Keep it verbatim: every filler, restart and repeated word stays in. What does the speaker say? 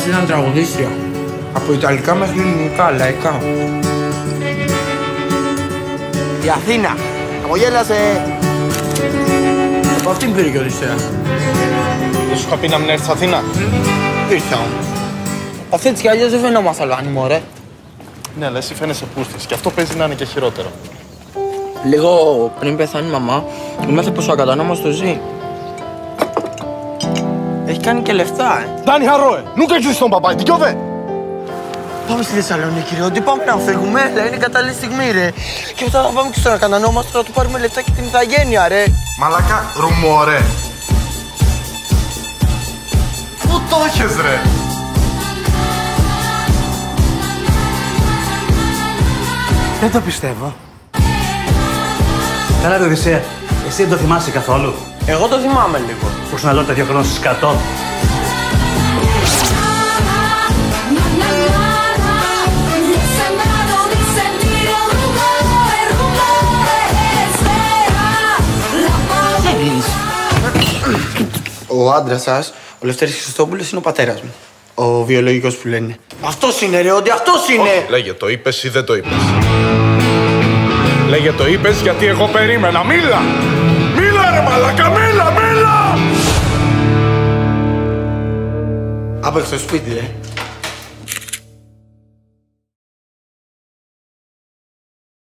Πας ήταν τραγουδίστρια. Από ιταλικά μέχρι ελληνικά, λαϊκά. Η Αθήνα. Χαμογέλασε. Από αυτήν πήρε και Οδυσσέα. Δεν σου είχα πει να μην έρθεις Αθήνα. Ήρθα όμως. Αυτή έτσι κι αλλιώς δεν φαινόμαστε Αλβάνοι, μωρέ. Ναι, αλλά εσύ φαίνεσαι πούστης και αυτό παίζει να είναι και χειρότερο. Λίγο πριν πεθάνει η μαμά, ήμαθε πως ο ακατανόμος του ζει. Έχει κάνει και λεφτά, ε. Ντάνι Χαρόε, νούκα έχεις τον παπά, τι κιόβε. Πάμε στη Θεσσαλονίκη, ρε. Ότι πάμε να φύγουμε, αλλά είναι κατάλληλη στιγμή, ρε. Και μετά θα πάμε και στον ακατανό μας να του πάρουμε λεφτά και την ηθαγένεια, ρε. Μαλάκα, ρουμόρε. Πού το έχεις, ρε. Δεν το πιστεύω. Καλά, ρε Οδυσσέα, εσύ δεν το θυμάσαι καθόλου. Εγώ το θυμάμαι λίγο. Που σου να λέω δύο χρόνια σκατό. Ο άντρας σας, ο Λευτέρης Χριστόπουλος, είναι ο πατέρας μου. Ο βιολογικός που λένε. Αυτός είναι, ρε, ότι αυτός είναι. Όχι, λέγε το είπες ή δεν το είπες. Λέγε το είπες γιατί εγώ περίμενα. Μίλα! Μίλα ρε μαλάκα, μίλα, μίλα! Άπαξ στο σπίτι, ρε.